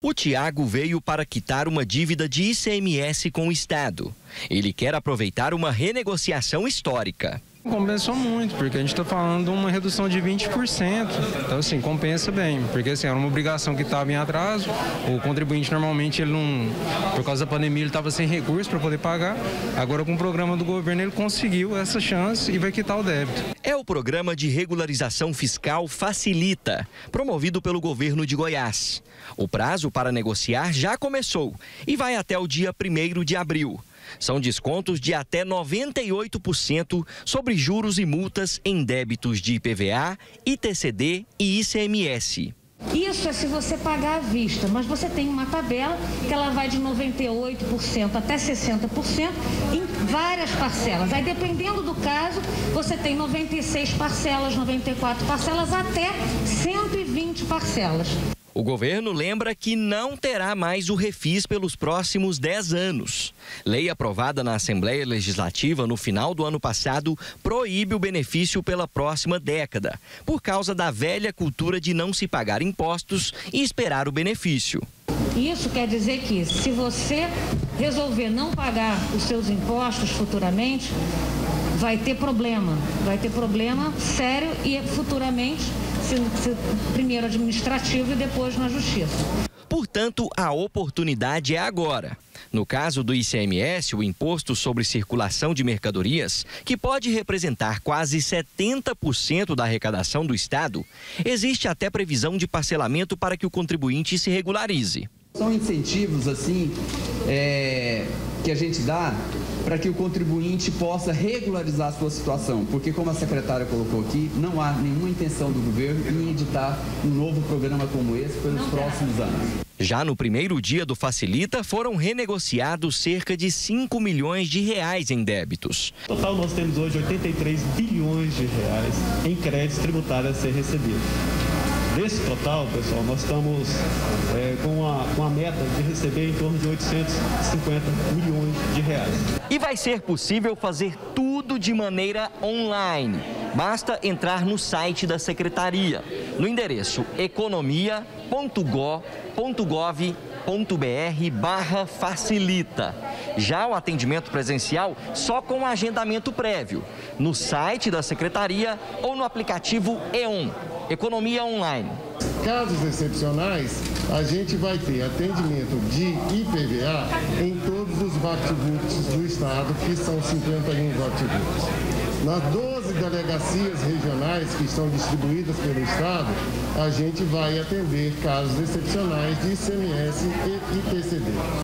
O Tiago veio para quitar uma dívida de ICMS com o Estado. Ele quer aproveitar uma renegociação histórica. Compensou muito, porque a gente está falando de uma redução de 20%. Então, assim, compensa bem, porque assim, era uma obrigação que estava em atraso. O contribuinte, normalmente, ele não, por causa da pandemia, ele estava sem recursos para poder pagar. Agora, com o programa do governo, ele conseguiu essa chance e vai quitar o débito. É o programa de regularização fiscal Facilita, promovido pelo governo de Goiás. O prazo para negociar já começou e vai até o dia 1º de abril. São descontos de até 98% sobre juros e multas em débitos de IPVA, ITCD e ICMS. Isso é se você pagar à vista, mas você tem uma tabela que ela vai de 98% até 60% em várias parcelas. Aí, dependendo do caso, você tem 96 parcelas, 94 parcelas, até 120 parcelas. O governo lembra que não terá mais o refis pelos próximos 10 anos. Lei aprovada na Assembleia Legislativa no final do ano passado proíbe o benefício pela próxima década, por causa da velha cultura de não se pagar impostos e esperar o benefício. Isso quer dizer que, se você resolver não pagar os seus impostos futuramente, vai ter problema sério e futuramente, primeiro administrativo e depois na justiça. Portanto, a oportunidade é agora. No caso do ICMS, o Imposto sobre Circulação de Mercadorias, que pode representar quase 70% da arrecadação do Estado, existe até previsão de parcelamento para que o contribuinte se regularize. São incentivos, assim, que a gente dá para que o contribuinte possa regularizar a sua situação, porque, como a secretária colocou aqui, não há nenhuma intenção do governo em editar um novo programa como esse pelos próximos anos. Já no primeiro dia do Facilita, foram renegociados cerca de 5 milhões de reais em débitos. No total, nós temos hoje 83 bilhões de reais em créditos tributários a ser recebidos. Desse total, pessoal, nós estamos com a meta de receber em torno de 850 milhões de reais. E vai ser possível fazer tudo de maneira online. Basta entrar no site da Secretaria, no endereço economia.gov.br/facilita. Já o atendimento presencial só com agendamento prévio, no site da Secretaria ou no aplicativo EON, Economia Online. Casos excepcionais, a gente vai ter atendimento de IPVA em todos os VaptVups do Estado, que são 51 VaptVups. Nas 12 delegacias regionais que estão distribuídas pelo Estado, a gente vai atender casos excepcionais de ICMS e ITCD.